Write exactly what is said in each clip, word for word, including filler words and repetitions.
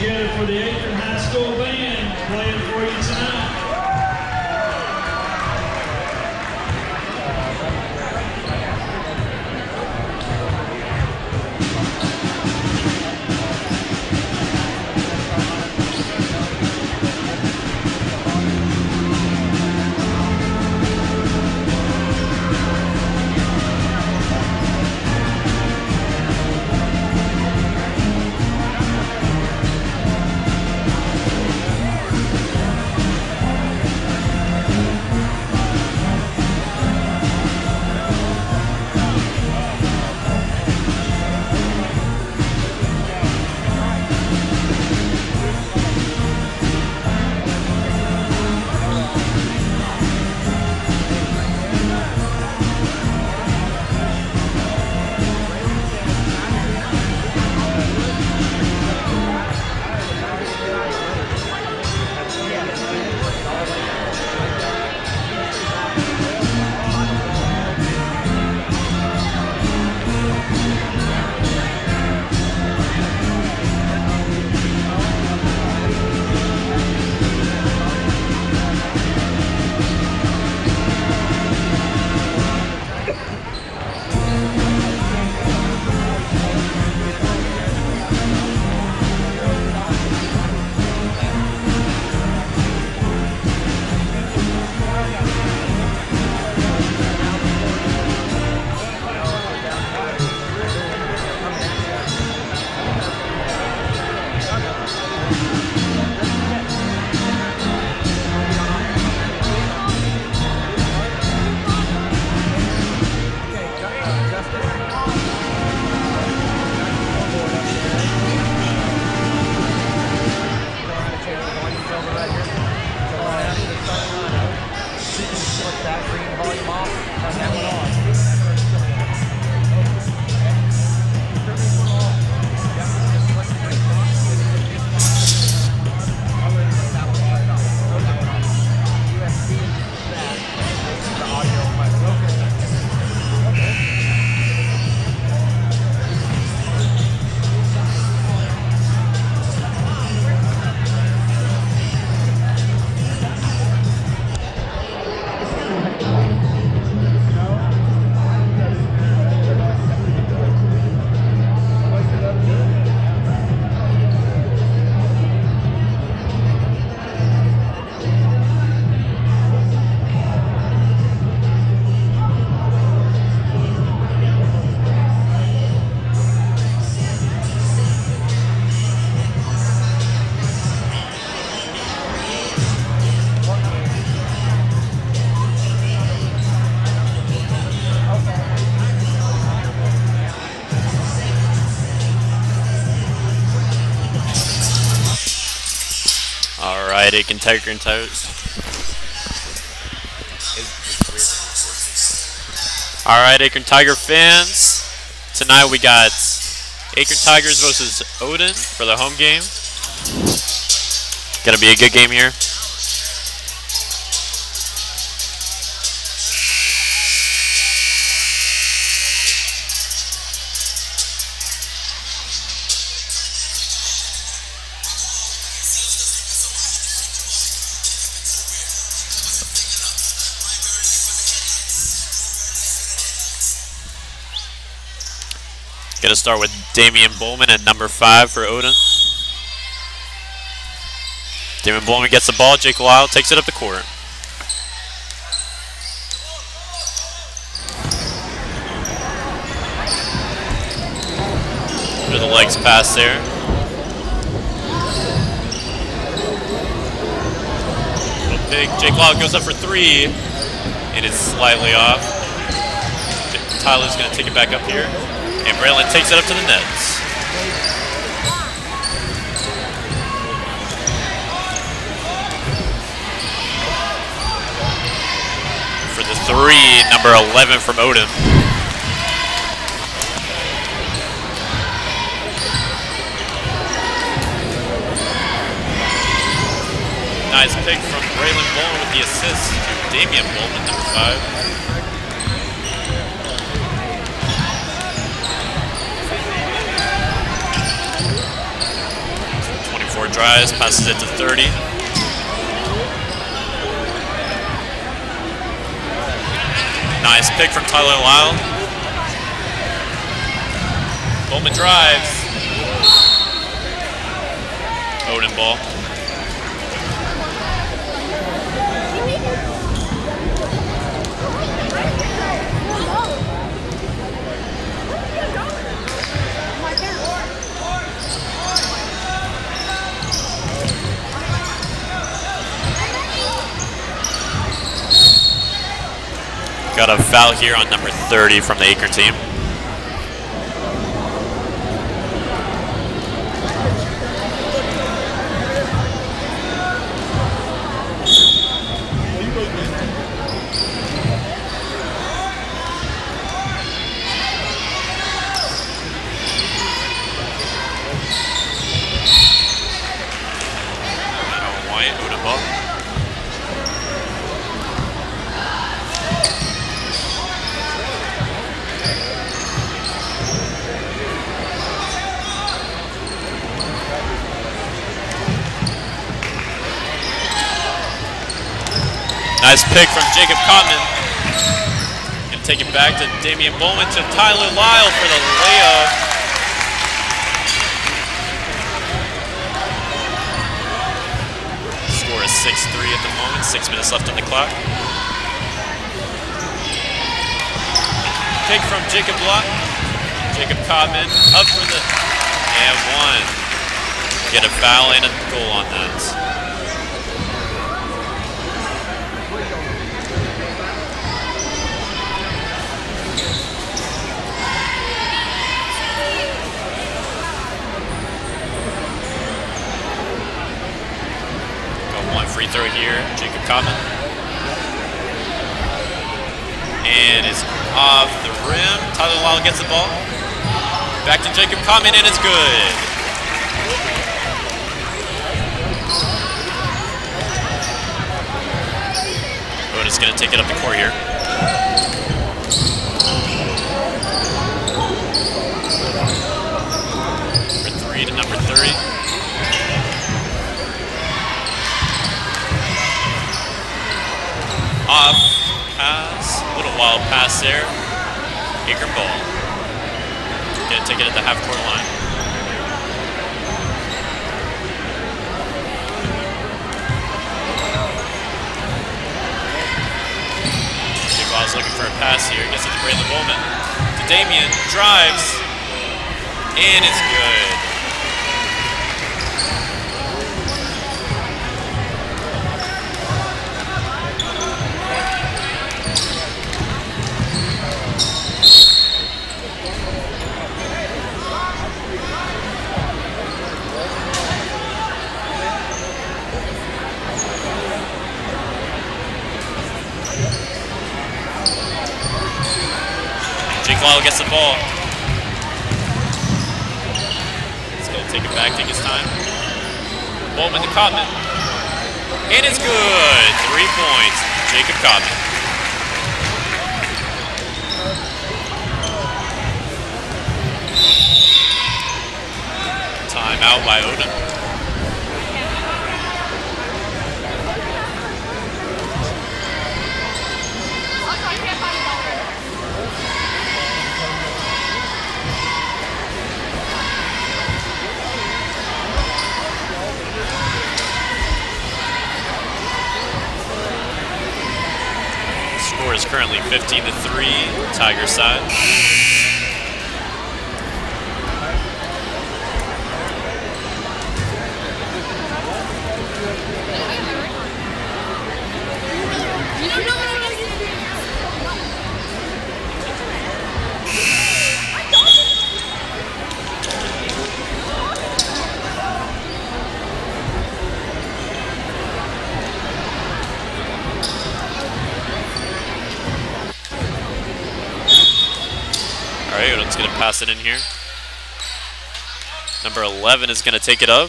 together for the Acorn High School Band playing for you tonight. Alright, Acorn Tiger and Toes. Alright, Acorn Tiger fans. Tonight we got Acorn Tigers versus Oden for the home game. Gonna be a good game here. Gonna start with Damian Bowman at number five for Oden. Damian Bowman gets the ball. Jake Lyle takes it up the court. Under the legs pass there. Little big. Jake Lyle goes up for three. It is slightly off. Tyler's gonna take it back up here. And Braylon takes it up to the nets. For the three, number eleven from Oden. Nice pick from Braylon Bowman with the assist to Damian Bowman, number five. drives, passes it to thirty. Nice pick from Tyler Lyle. Bowman drives. Oden ball. Got a foul here on number thirty from the Acorn team. Nice pick from Jacob Cotman. Gonna take it back to Damian Bowman to Tyler Lyle for the layup. Score is six three at the moment, six minutes left on the clock. Pick from Jacob Lott. Jacob Cotman up for the and one. Get a foul and a goal on that. Free throw here, Jacob Cotman. And it's off the rim. Tyler Lyle gets the ball. Back to Jacob Cotman, and it's good. Oden's going to take it up the court here. Number three to number thirty. Off pass, a little wild pass there. Acorn ball. Gonna take it at the half court line. Ball's looking for a pass here. Gets it to Braylon Bowman. To Damian, drives, and it's good. Lyle gets the ball. He's going to take it back, take his time. Bowman to Cotman. And it's good. Three points. Jacob Cotman. Timeout by Oden. Score is currently fifteen to three, Tiger side. Oden's going to pass it in here. Number eleven is going to take it up.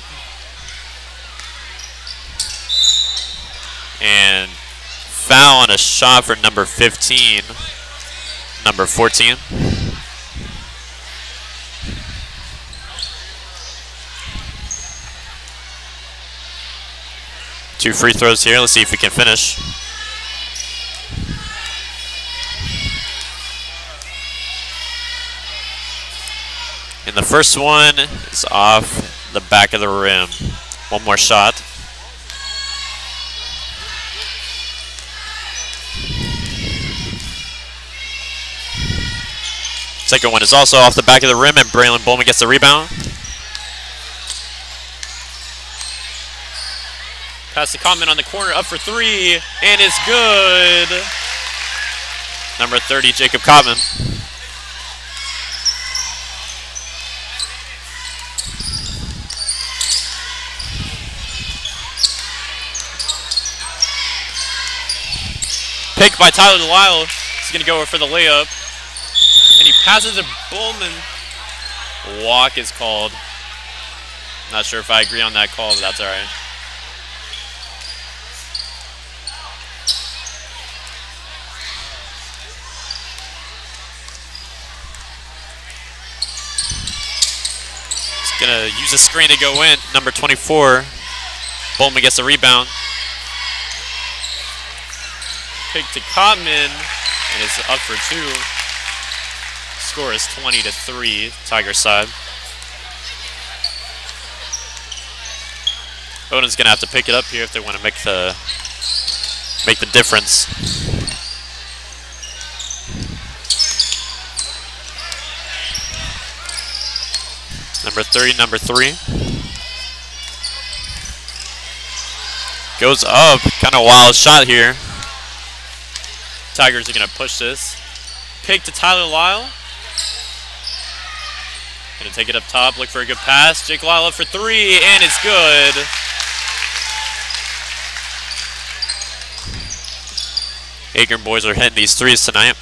And foul on a shot for number fifteen. Number fourteen. Two free throws here. Let's see if we can finish. And the first one is off the back of the rim. One more shot. Second one is also off the back of the rim, and Braylon Bowman gets the rebound. Pass to Common on the corner, up for three, and it's good. Number thirty, Jacob Common. Picked by Tyler Delisle. He's going to go over for the layup. And he passes to Bowman. Walk is called. Not sure if I agree on that call, but that's all right. He's going to use a screen to go in. Number twenty-four. Bowman gets the rebound. Pick to Cotman, and it's up for two. Score is twenty to three, Tigers side. Oden's gonna have to pick it up here if they want to make the make the difference. Number thirty, number three. Goes up, kind of wild shot here. Tigers are going to push this. Pick to Tyler Lyle. Going to take it up top, look for a good pass. Jake Lyle up for three, and it's good. Acorn boys are hitting these threes tonight.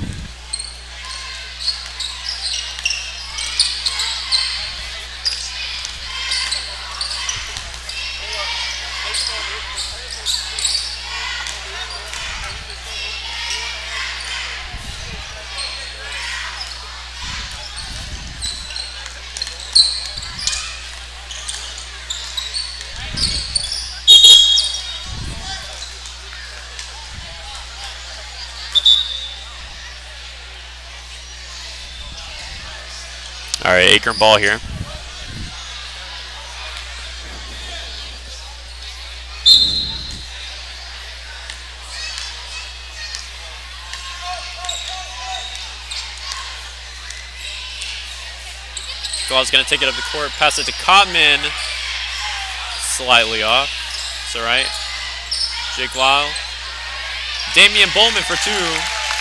All right, Acorn ball here. Gall's gonna take it up the court, pass it to Cotman. Slightly off. It's all right. Jake Lyle. Damian Bowman for two.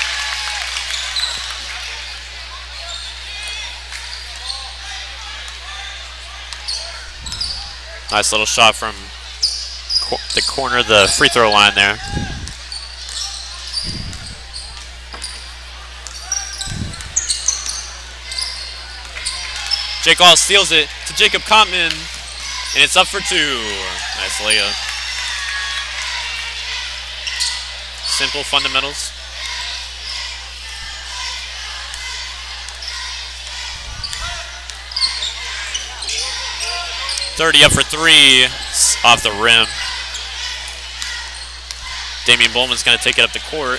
Nice little shot from co the corner of the free throw line there. Jake Lyle steals it to Jacob Cotman, and it's up for two. Nice layup. Simple fundamentals. thirty up for three, off the rim. Damian Bowman's going to take it up the court.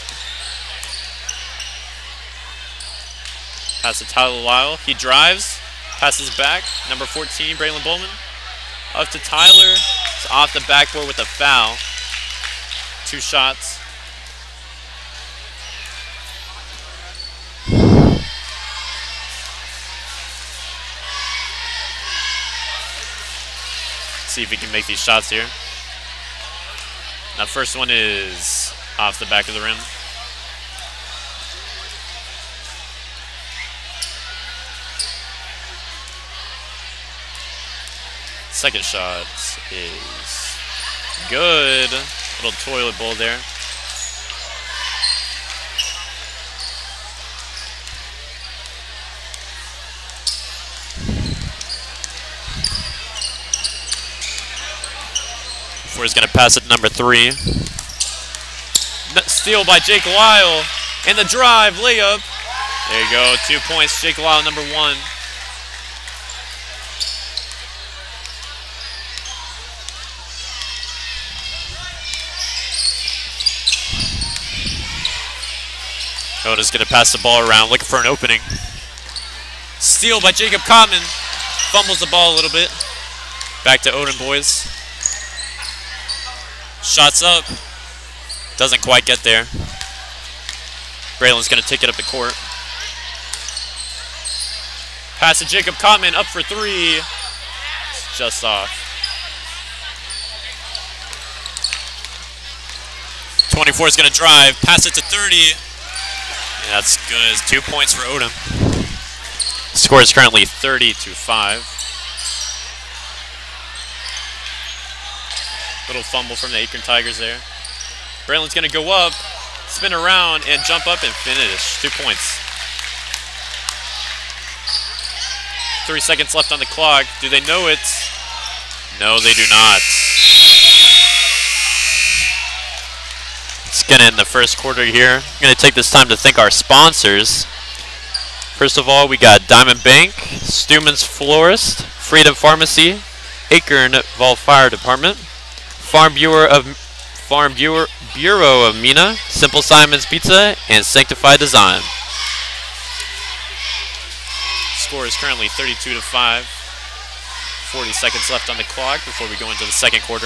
Pass to Tyler Lyle. He drives, passes back. Number fourteen, Braylon Bowman. Up to Tyler. It's off the backboard with a foul. Two shots. See if he can make these shots here. Now first one is off the back of the rim. Second shot is good. Little toilet bowl there. Before he's going to pass it to number three. Steal by Jake Lyle. And the drive, layup. There you go, two points. Jake Lyle, number one. Oda's going to pass the ball around, looking for an opening. Steal by Jacob Cotman. Fumbles the ball a little bit. Back to Oden boys. Shots up. Doesn't quite get there. Braylon's going to take it up the court. Pass to Jacob Cotman, up for three. It's just off. twenty-four is going to drive. Pass it to thirty. Yeah, that's good. Two points for Oden. Score is currently thirty to five. Little fumble from the Acorn Tigers there. Braylon's going to go up, spin around, and jump up and finish. Two points. Three seconds left on the clock. Do they know it? No, they do not. Let's get in the first quarter here. I'm going to take this time to thank our sponsors. First of all, we got Diamond Bank, Stuman's Florist, Freedom Pharmacy, Acorn Vol Fire Department, Farm Bureau of Farm Bureau, Bureau of Mina, Simple Simon's Pizza, and Sanctified Design. Score is currently thirty-two to five. forty seconds left on the clock before we go into the second quarter.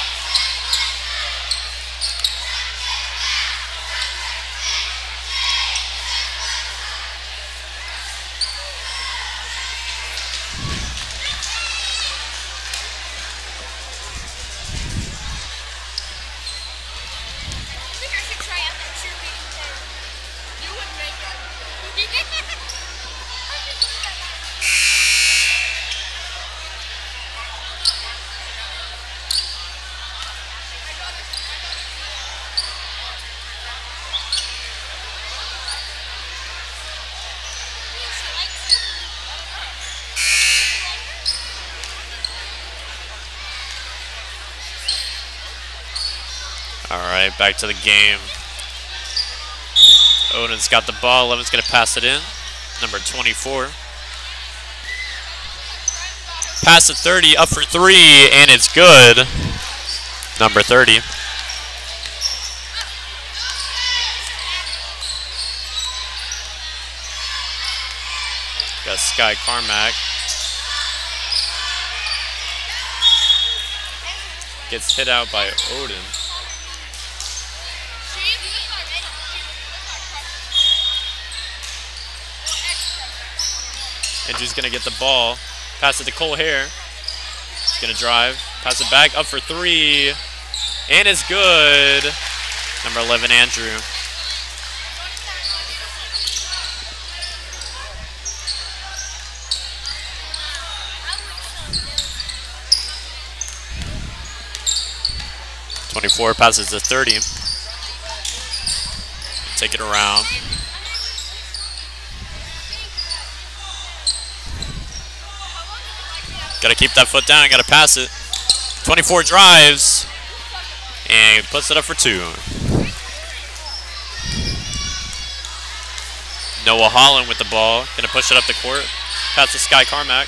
Alright, back to the game. Oden's got the ball. eleven's going to pass it in. Number twenty-four. Pass to thirty, up for three, and it's good. Number thirty. Got Sky Carmack. Gets hit out by Oden. Andrew's going to get the ball. Pass it to Cole Hare. He's going to drive. Pass it back. Up for three. And it's good. Number eleven, Andrew. twenty-four passes to thirty. Take it around. Got to keep that foot down. Got to pass it. twenty-four drives. And puts it up for two. Noah Holland with the ball. Going to push it up the court. Pass to Sky Carmack.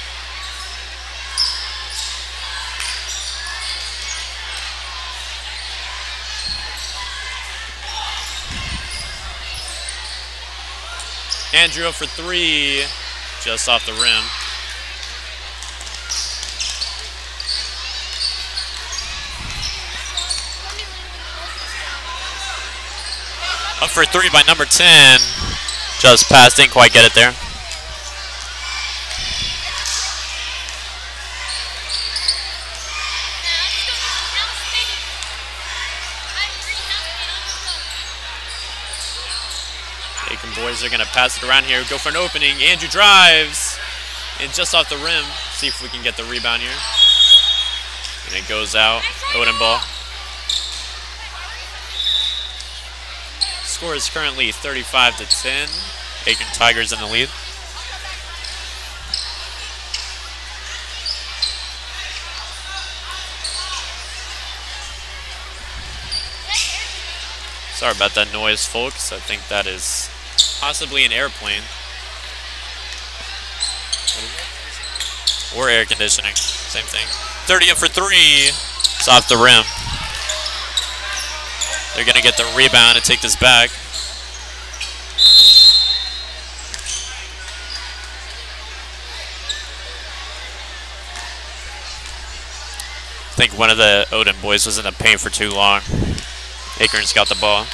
Andrew up for three. Just off the rim. Up for three by number ten. Just passed, didn't quite get it there. Aiken boys are going to pass it around here. Go for an opening. Andrew drives. And just off the rim. See if we can get the rebound here. And it goes out. Oden ball. Score is currently thirty-five to ten. Acorn Tigers in the lead. Sorry about that noise, folks. I think that is possibly an airplane. Or air conditioning. Same thing. thirty up for three. It's off the rim. They're going to get the rebound and take this back. I think one of the Oden boys was in the paint for too long. Acorn's got the ball.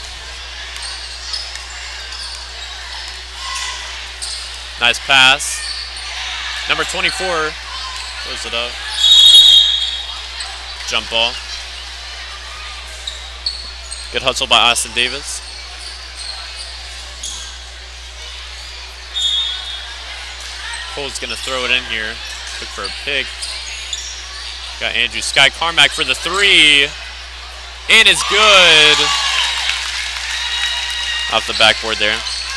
Nice pass. Number twenty-four close it up. Jump ball. Good hustle by Austin Davis. Cole's gonna throw it in here. Look for a pick. Got Andrew Sky Carmack for the three. And it's good. Off the backboard there.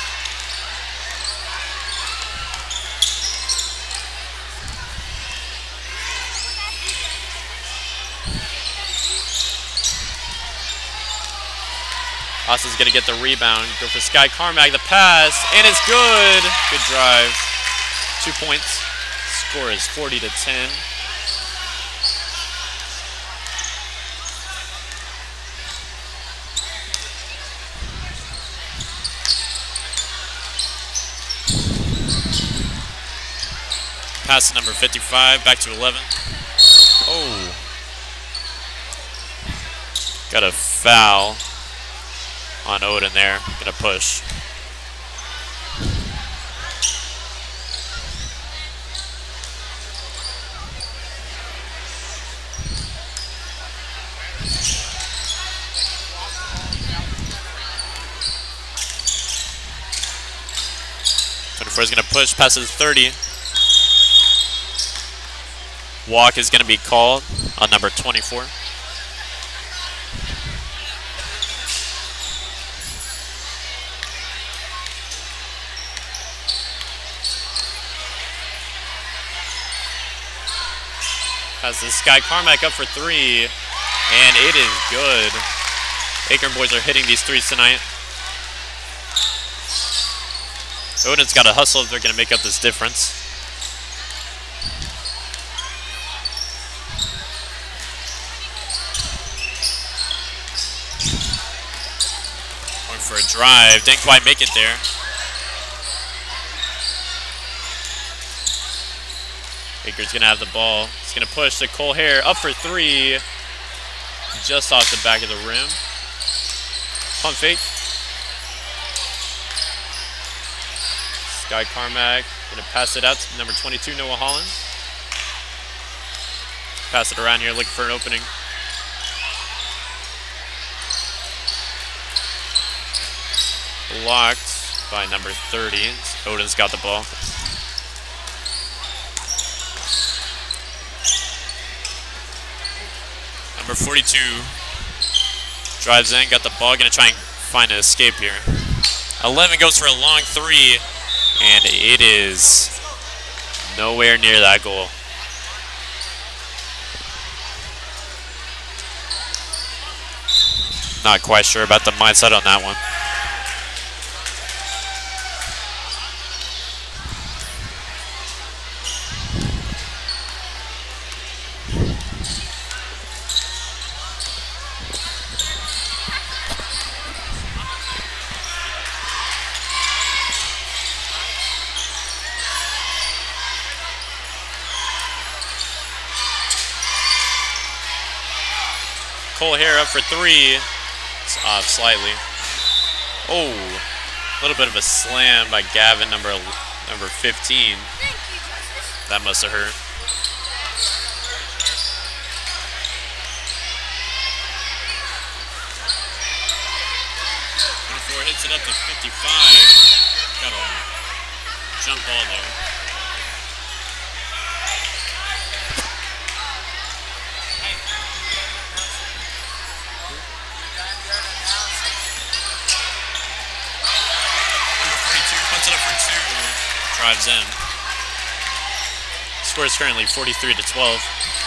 Austin's gonna get the rebound. Go for Sky Carmack, the pass, and it's good. Good drive. Two points. Score is forty to ten. Pass to number fifty-five, back to eleven. Oh. Got a foul on Oden there. Gonna push. twenty-four is gonna push, passes thirty. Walk is gonna be called on number twenty-four. Passes Sky Carmack up for three, and it is good. Acorn boys are hitting these threes tonight. Oden's got to hustle if they're going to make up this difference. Going for a drive, didn't quite make it there. Baker's gonna have the ball. He's gonna push to Cole Hare, up for three. Just off the back of the rim. Pump fake. Sky Carmack gonna pass it out to number twenty-two, Noah Holland. Pass it around here, looking for an opening. Blocked by number thirty. Oden's got the ball. Number forty-two drives in, got the ball, gonna try and find an escape here. eleven goes for a long three, and it is nowhere near that goal. Not quite sure about the mindset on that one. Cole Hare up for three. It's off slightly. Oh, a little bit of a slam by Gavin, number number fifteen. That must have hurt. twenty-four hits it up to fifty-five. Got a jump ball there. Puts it up for two, drives in. Score is currently forty-three to twelve.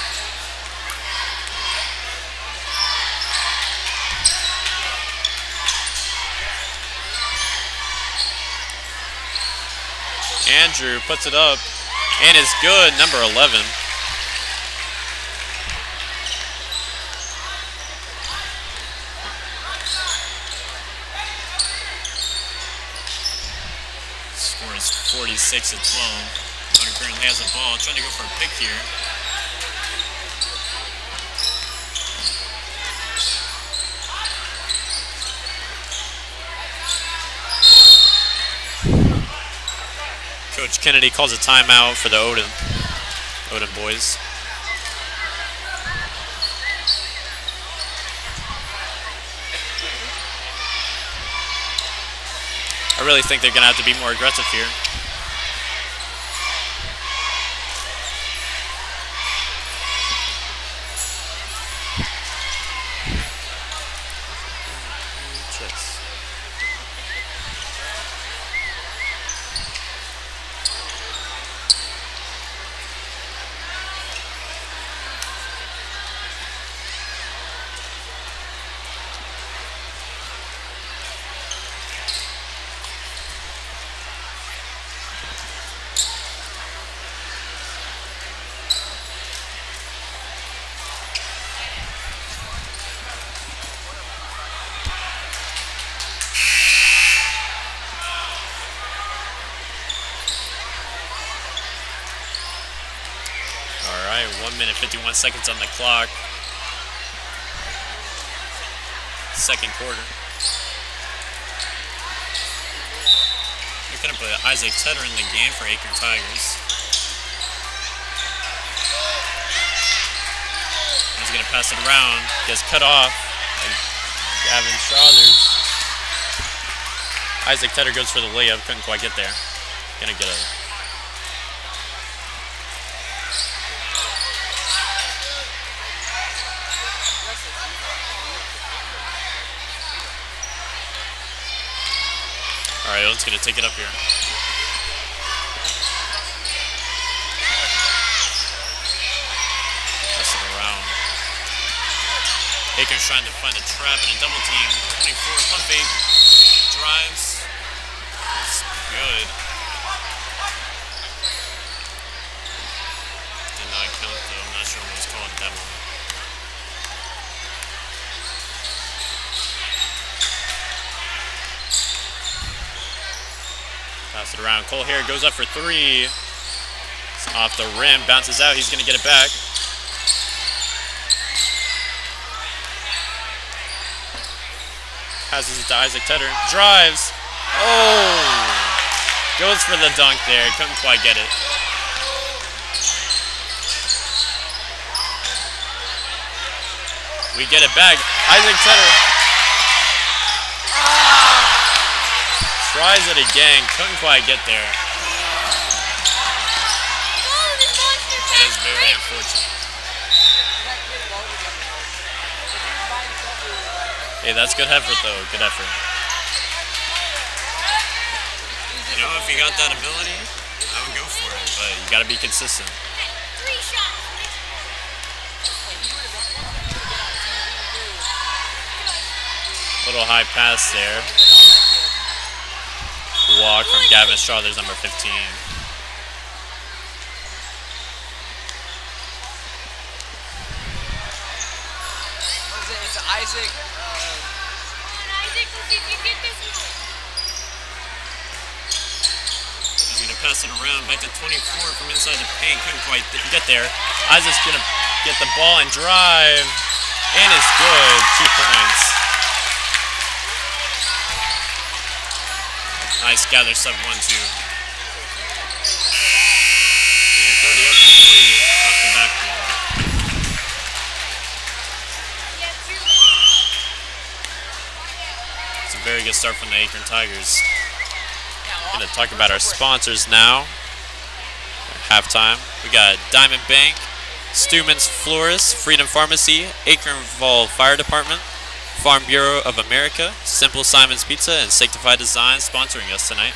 Andrew puts it up, and it's good, number eleven. Score is forty-six to twelve. Hunter currently has the ball, trying to go for a pick here. Coach Kennedy calls a timeout for the Oden, Oden boys. I really think they're going to have to be more aggressive here. one minute, fifty-one seconds on the clock. Second quarter. They're going to put Isaac Tedder in the game for Acorn Tigers. He's going to pass it around. Gets cut off by Gavin Strothers. Isaac Tedder goes for the layup. Couldn't quite get there. Going to get a... All right, Oden's gonna take it up here. Pass it around. Acorn's trying to find a trap and a double team. twenty-four, pump fake, drives. It's good. Did not count though. I'm not sure what was called at that moment. Pass it around. Cole Hare goes up for three. It's off the rim. Bounces out. He's going to get it back. Passes it to Isaac Tedder. Drives. Oh! Goes for the dunk there. Couldn't quite get it. We get it back. Isaac Tedder. Tries it again, couldn't quite get there. That is very unfortunate. Hey, that's good effort though, good effort. You know, if you got that ability, I would go for it, but you gotta be consistent. Little high pass there. Walk from Gavin Strothers, number fifteen. It's Isaac. He's going to pass it around back to twenty-four from inside the paint. Couldn't quite get there. Isaac's going to get the ball and drive. And it's good. Two points. Nice gather sub one, two. And thirty up to three off the backboard. It's a very good start from the Acorn Tigers. We're going to talk about our sponsors now. At halftime. We got Diamond Bank, Stewman's Florist, Freedom Pharmacy, Acornville Fire Department, Farm Bureau of America, Simple Simon's Pizza, and Sanctified Design sponsoring us tonight.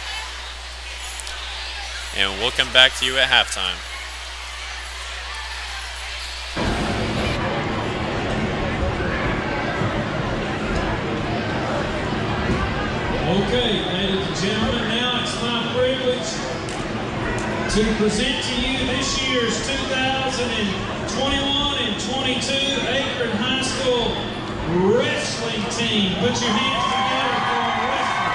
And we'll come back to you at halftime. Okay, ladies and gentlemen, now it's my privilege to present to you this year's two thousand twenty-one and twenty-two Acorn High School wrestling team. Put your hands together for wrestling.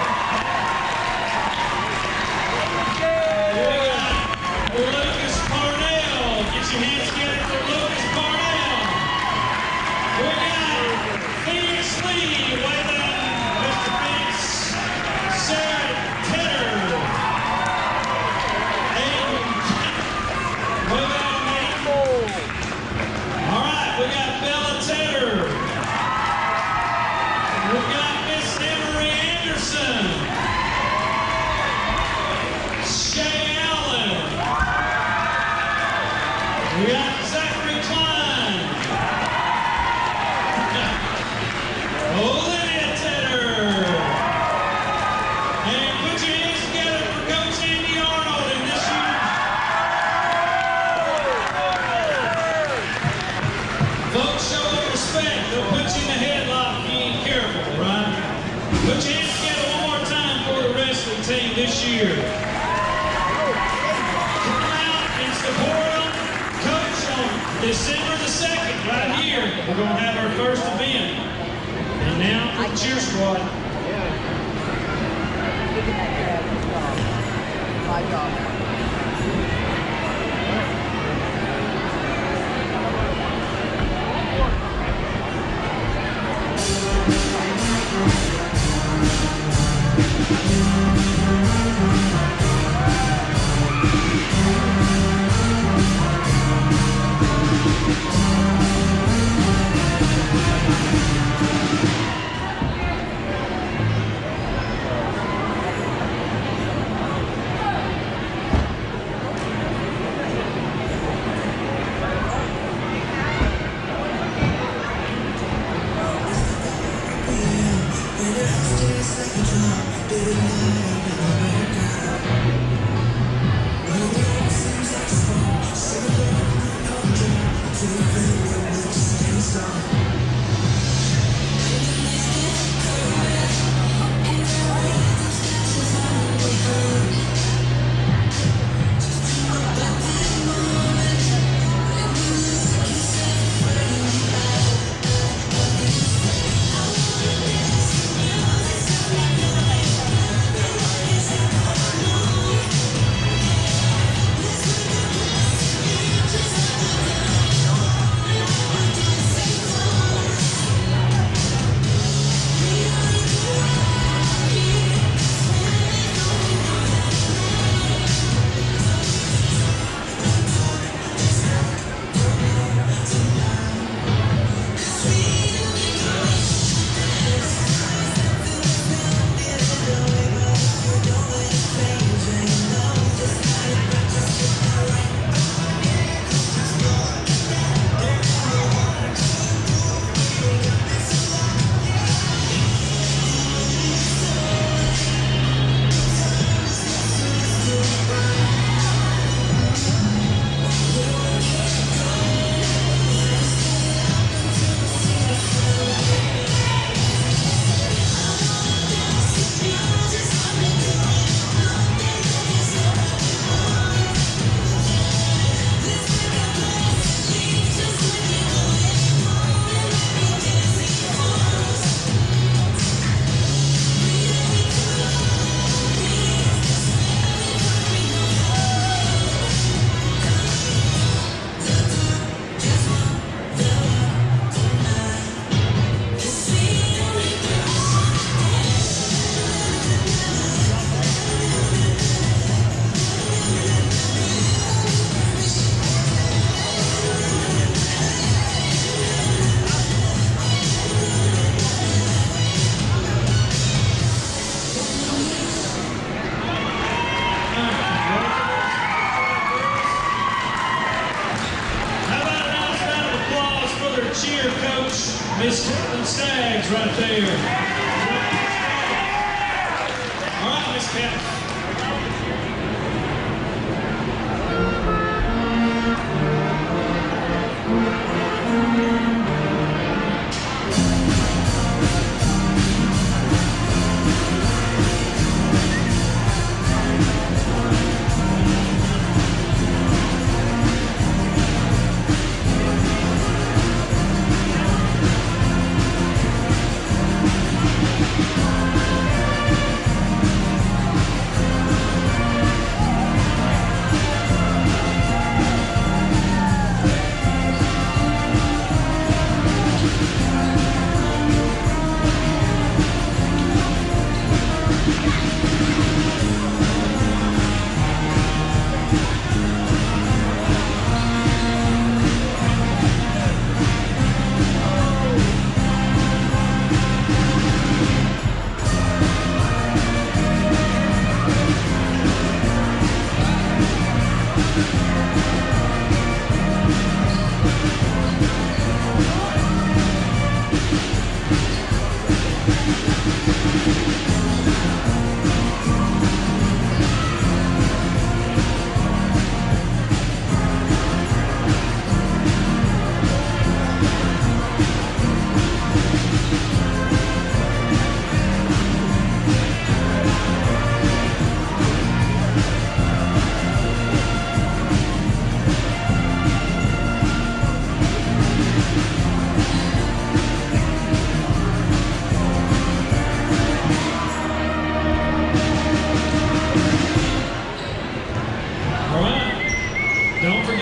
We got Lucas Parnell. Get your hands together for Lucas Parnell. We got Phoenix Lee, waving Mister Phoenix, Sarah Tedder. Come out and support them. Coach, on December the second, right here, we're going to have our first event. And now for the cheer squad. My God. cheer coach, Miss Caitlin Staggs, right there. All right, Miss Caitlin.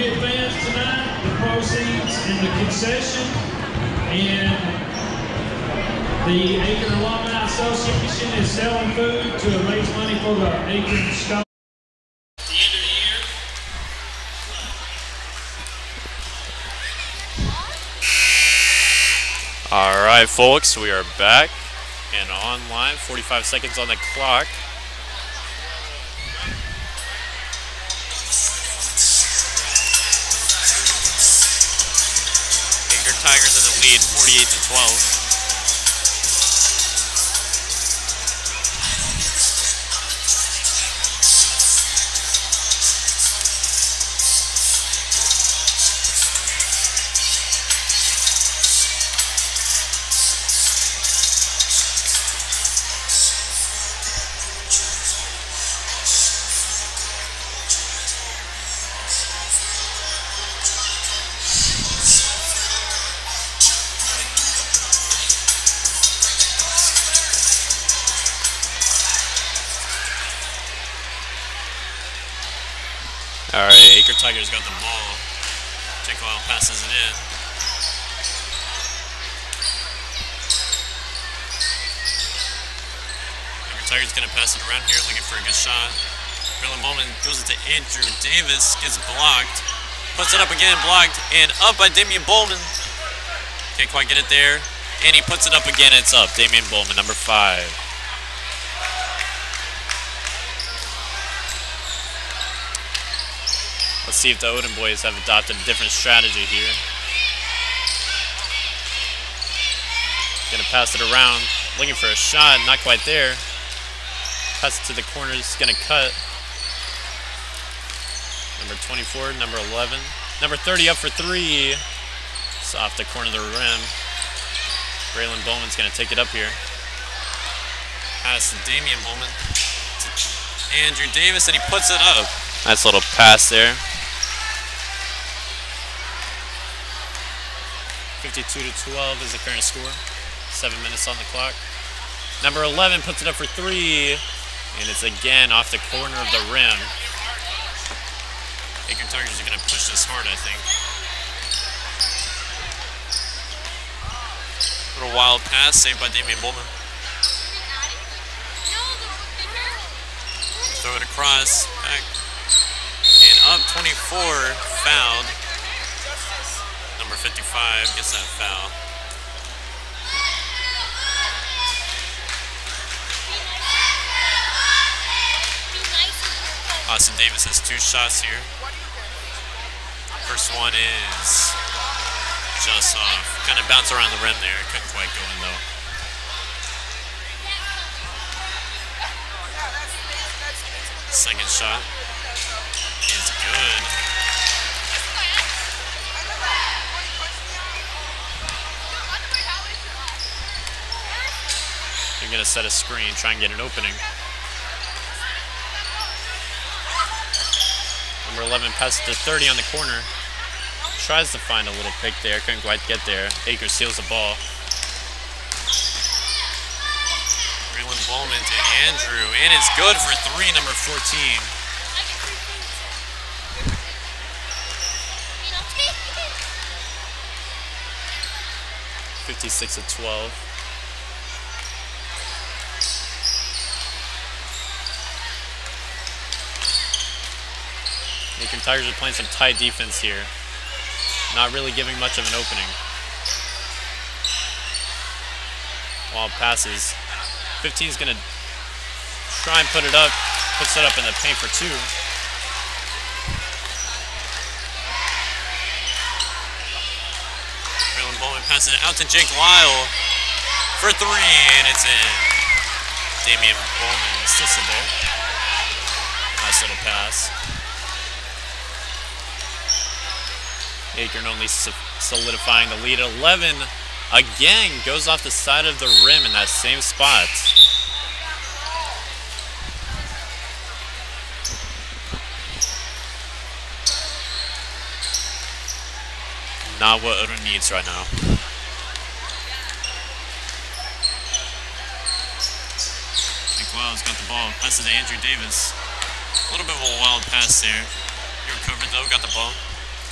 we advance tonight, the proceeds and the concession and the Acorn Alumni Association is selling food to raise money for the Acorn Scholarship. At the end of the year. All right, folks, we are back and online. forty-five seconds on the clock. Acorn Tigers in the lead, forty-eight to twelve. All right, Acorn Tigers got the ball. Jake Lyle passes it in. Acorn Tigers gonna pass it around here, looking for a good shot. Braylon Bowman throws it to Andrew Davis, gets blocked. Puts it up again, blocked, and up by Damian Bowman. Can't quite get it there. And he puts it up again, it's up. Damian Bowman, number five. Let's see if the Oden boys have adopted a different strategy here. Gonna pass it around, looking for a shot, not quite there. Pass it to the corner, it's gonna cut. Number twenty-four, number eleven. Number thirty up for three. It's off the corner of the rim. Braylon Bowman's gonna take it up here. Pass to Damian Bowman. To Andrew Davis, and he puts it up. Nice little pass there. fifty-two to twelve is the current score. Seven minutes on the clock. Number eleven puts it up for three. And it's again off the corner of the rim. Acorn Tigers are going to push this hard, I think. Little wild pass saved by Damian Bowman. Throw it across. Back. And up twenty-four. Fouled. Number fifty-five gets that foul. Austin Davis has two shots here. First one is just off. Kind of bounced around the rim there. Couldn't quite go in though. Second shot is good. They're going to set a screen, try and get an opening. Number eleven passes to thirty on the corner. Tries to find a little pick there, couldn't quite get there. Aker steals the ball. Braylon Bowman to Andrew, and it's good for three, number fourteen. fifty-six to twelve. Acorn Tigers are playing some tight defense here. Not really giving much of an opening. Wild passes. fifteen's gonna try and put it up. Puts it up in the paint for two. Braylon Bowman passing it out to Jake Lyle for three, and it's in. Damian Bowman assisted there. Nice little pass. Acorn only solidifying the lead. eleven again goes off the side of the rim in that same spot. Not what Oden needs right now. Jake Lyle's got the ball. Passes to Andrew Davis. A little bit of a wild pass there. He recovered though, got the ball.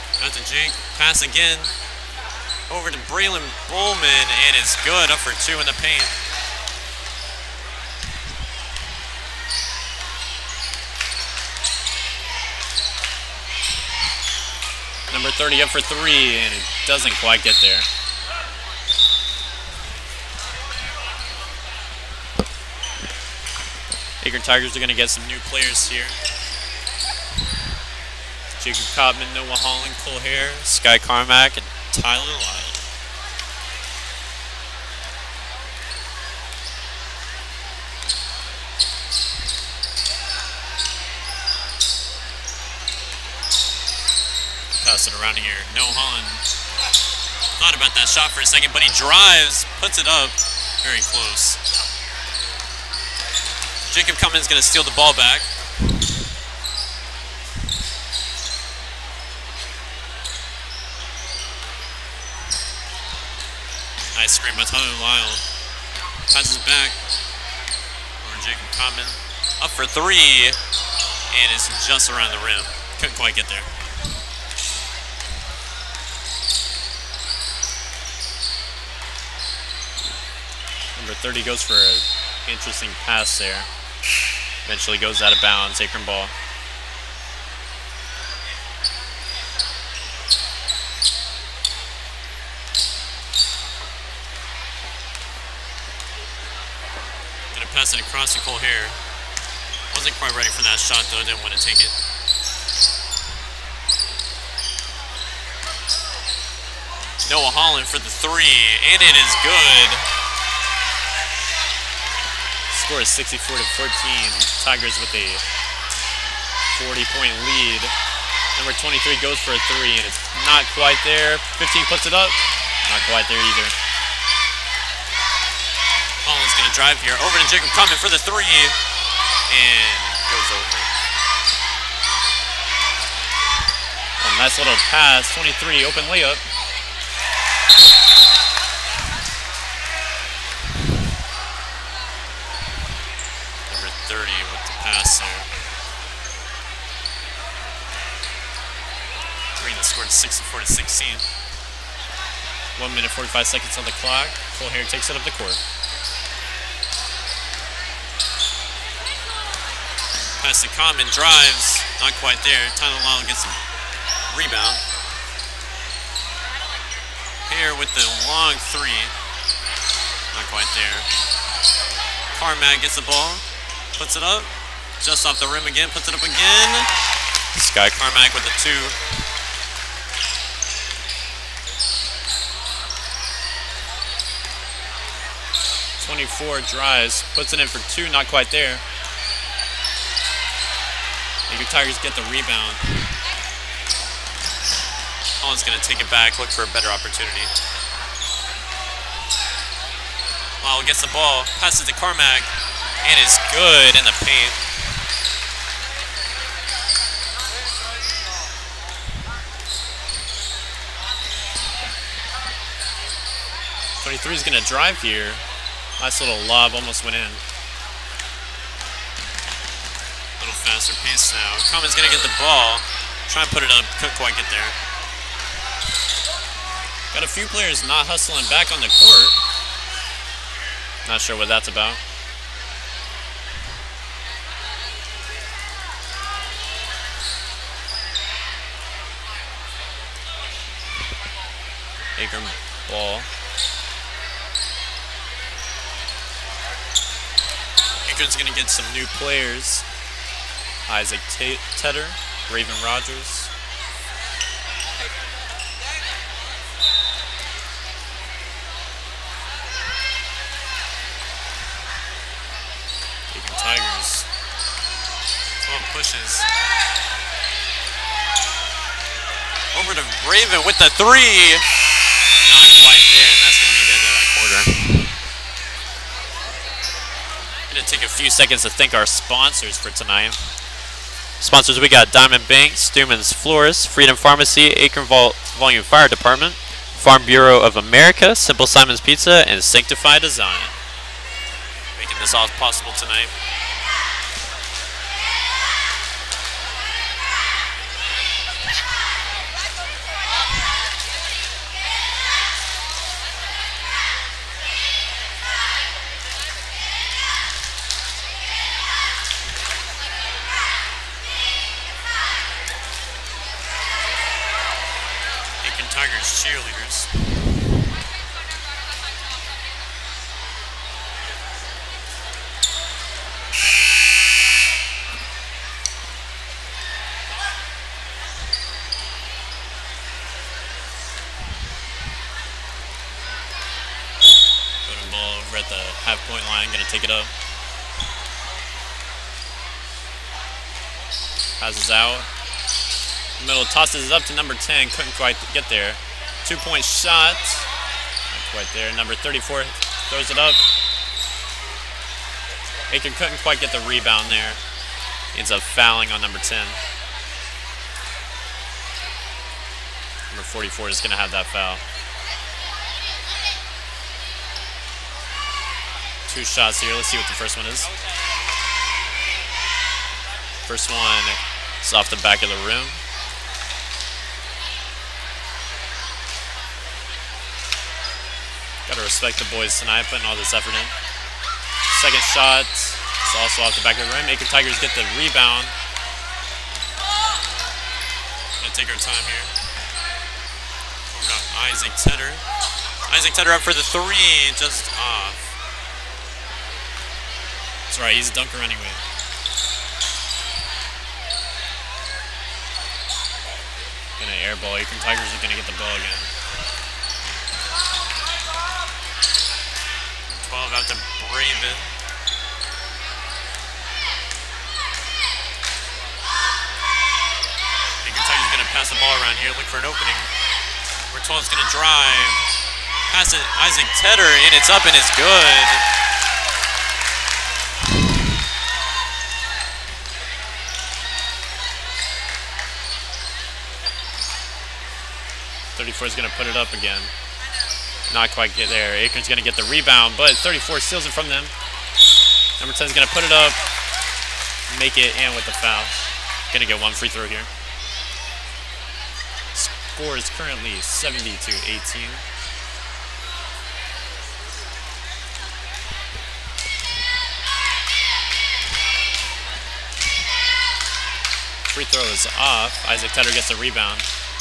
Out to Jake. Pass again. Over to Braylon Bowman, and it's good. Up for two in the paint. Number thirty up for three, and it doesn't quite get there. Acorn Tigers are going to get some new players here. Jacob Cotman, Noah Holland, Cole Hare, Sky Carmack, and Tyler Lyle. Pass it around here. Noah Holland thought about that shot for a second, but he drives, puts it up. Very close. Jacob Cummins going to steal the ball back. Nice screen by Tyler Lyle. Passes it back. Over Jacob Cummins. Up for three. And it's just around the rim. Couldn't quite get there. Number thirty goes for an interesting pass there. Eventually goes out of bounds. Acorn ball. Gonna pass it across to Cole Hare. Wasn't quite ready for that shot though. Didn't want to take it. Noah Holland for the three, and it is good. Score is sixty-four to fourteen. Tigers with a forty point lead. Number twenty-three goes for a three, and it's not quite there. fifteen puts it up. Not quite there either. Holland's going to drive here. Over to Jacob Cummins for the three, and goes over. A nice little pass. twenty-three, open layup. thirty with the pass there. Green has scored sixty-four to sixteen. One minute, forty-five seconds on the clock. Cole Hare takes it up the court. Pass to Common, drives, not quite there. Tyler Lyle gets a rebound. Hare with the long three. Not quite there. Carmack gets the ball. Puts it up, just off the rim again, puts it up again. Sky Carmack with the two. twenty-four drives, puts it in for two, not quite there. Acorn Tigers get the rebound. Holland's gonna take it back, look for a better opportunity. Lyle gets the ball, passes to Carmack. And it's good in the paint. twenty-three is going to drive here. Nice little lob, almost went in. A little faster pace now. Cummins going to get the ball. Try and put it up, couldn't quite get there. Got a few players not hustling back on the court. Not sure what that's about. Acorn ball. Acorn's going to get some new players. Isaac Tedder, Raven Rogers. Acorn Tigers. twelve pushes. Over to Raven with the three. Not quite there, and that's going to be the end of that quarter. I'm going to take a few seconds to thank our sponsors for tonight. Sponsors, we got Diamond Bank, Stuman's Florist, Freedom Pharmacy, Acorn Vol Volume Fire Department, Farm Bureau of America, Simple Simon's Pizza, and Sanctify Design. Making this all possible tonight. Tigers cheerleaders. Putting ball over at the half point line, gonna take it up. Passes out. Middle tosses it up to number ten. Couldn't quite get there. Two point shot. Not quite there. Number thirty-four throws it up. Acorn couldn't quite get the rebound there. Ends up fouling on number ten. Number forty-four is going to have that foul. Two shots here. Let's see what the first one is. First one is off the back of the rim. Gotta respect the boys tonight, putting all this effort in. Second shot is also off the back of the rim. Acorn Tigers get the rebound. Gonna take our time here. We got Isaac Tedder. Isaac Tedder up for the three, just off. That's right, he's a dunker anyway. Gonna airball. Acorn Tigers are gonna get the ball again. twelve out to Braven. Acorn Tigers gonna pass the ball around here, look for an opening. Number twelve is gonna drive. Pass it, Isaac Tedder, and it's up and it's good. thirty-four is going to put it up again. Not quite get there. Acorn's going to get the rebound, but thirty-four steals it from them. Number ten is going to put it up, make it, and with the foul. Going to get one free throw here. Score is currently seventy to eighteen. Free throw is off. Isaac Tedder gets the rebound.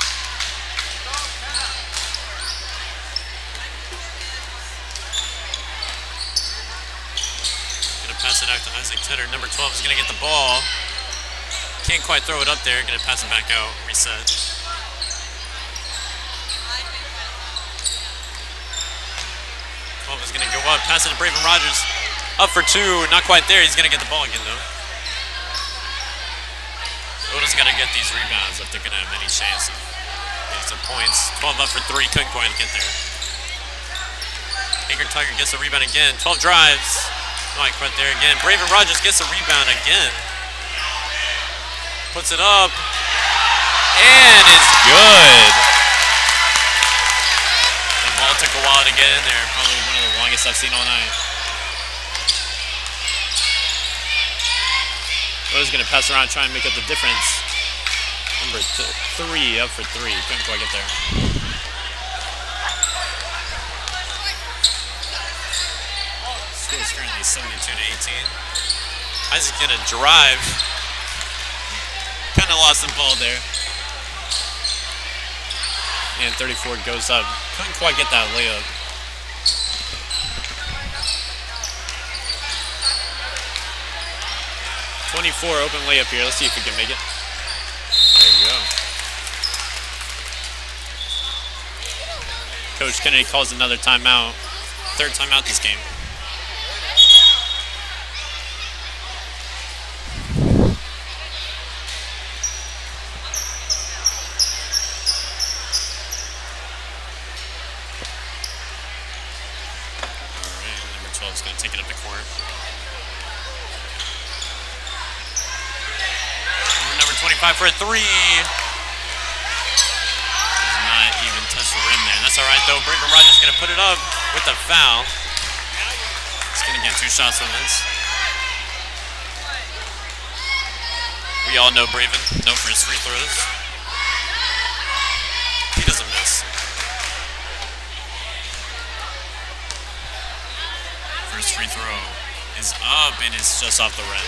Pass it out to Isaac Tedder. Number twelve is going to get the ball. Can't quite throw it up there. Going to pass it back out. Reset. twelve is going to go up. Pass it to Braven Rogers. Up for two. Not quite there. He's going to get the ball again, though. Oden's got to get these rebounds if they're going to have any chance of getting some points. twelve up for three. Couldn't quite get there. Acorn Tiger gets the rebound again. twelve drives. Not quite there again. Braven Rogers gets a rebound again. Puts it up. And is good. The ball took a while to get in there. Probably one of the longest I've seen all night. Oden's going to pass around and try and make up the difference. Number th three up for three. Couldn't quite get there. Score is currently seventy-two to eighteen. Isaac's gonna drive. Kind of lost the ball there. And thirty-four goes up. Couldn't quite get that layup. twenty-four open layup here. Let's see if we can make it. There you go. Coach Kennedy calls another timeout. Third timeout this game. Is going to take it up the court. Number twenty-five for a three. Does not even touch the rim there. That's all right, though. Braven Rogers is going to put it up with a foul. He's going to get two shots on this. We all know Braven, known for his free throws. He doesn't miss. First free throw is up and it's just off the rim.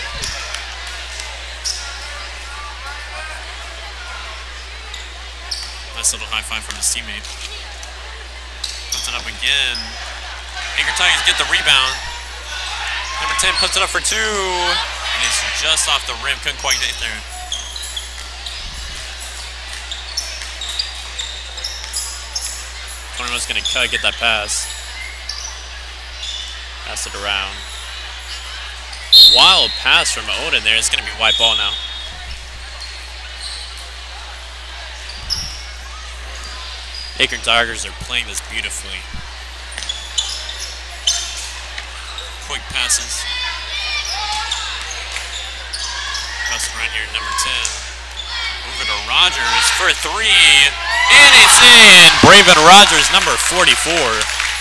Nice little high five from his teammate. Puts it up again. Acorn Tigers get the rebound. Number ten puts it up for two. And it's just off the rim. Couldn't quite get there. Corner was going to cut, get that pass. Pass it around. Wild pass from Oden there. It's going to be white ball now. Acorn Tigers are playing this beautifully. Quick passes. Pass right here, number ten. Over to Rogers for three. And it's in! Braven Rogers, number forty-four.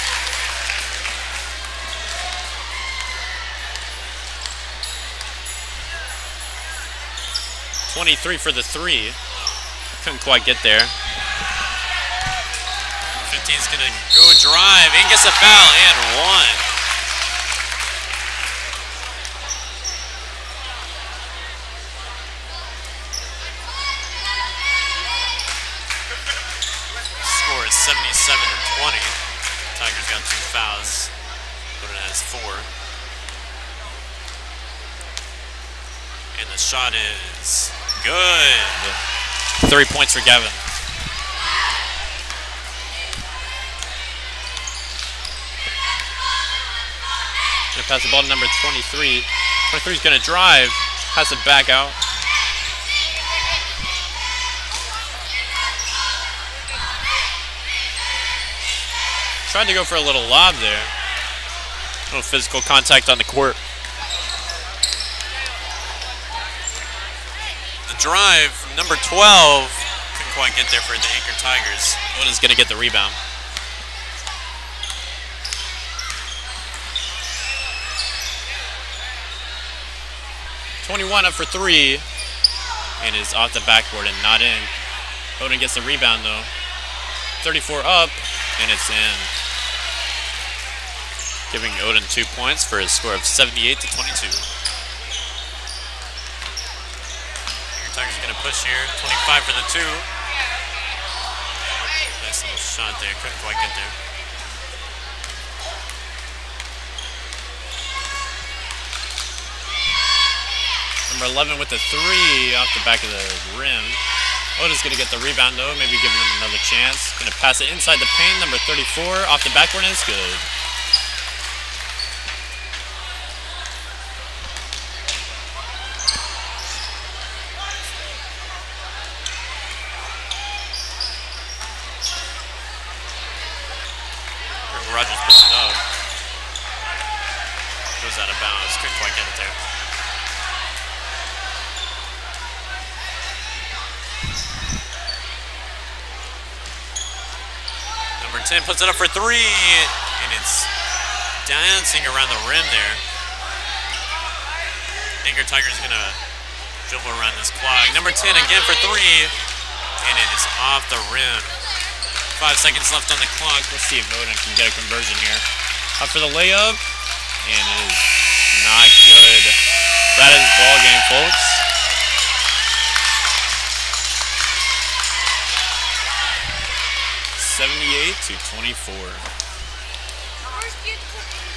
twenty-three for the three. Couldn't quite get there. fifteen's gonna go drive and gets a foul and one. Score is seventy-seven to twenty. Tigers got two fouls. Oden has four. And the shot is good. Three points for Gavin. Gonna pass the ball to number twenty-three. twenty-three is gonna drive, pass it back out. Tried to go for a little lob there. A little physical contact on the court. The drive, number twelve, couldn't quite get there for the Acorn Tigers. Oden's gonna get the rebound. twenty-one up for three, and is off the backboard and not in. Oden gets the rebound though. thirty-four up, and it's in. Giving Oden two points for his score of seventy-eight to twenty-two. Acorn Tigers are gonna push here. twenty-five for the two. Nice little shot there. Couldn't quite get there. Number eleven with the three off the back of the rim. Oden's gonna get the rebound though, maybe giving him another chance. Gonna pass it inside the paint, number thirty-four off the backboard, and it's good. Rogers puts it up. Goes out of bounds, couldn't quite get it there. Number ten puts it up for three, and it's dancing around the rim there. Acorn Tigers gonna dribble around this clock. Number ten again for three, and it is off the rim. Five seconds left on the clock. Let's see if Oden can get a conversion here. Up for the layup, and it is not good. That is ball game, folks. seventy-eight to twenty-four.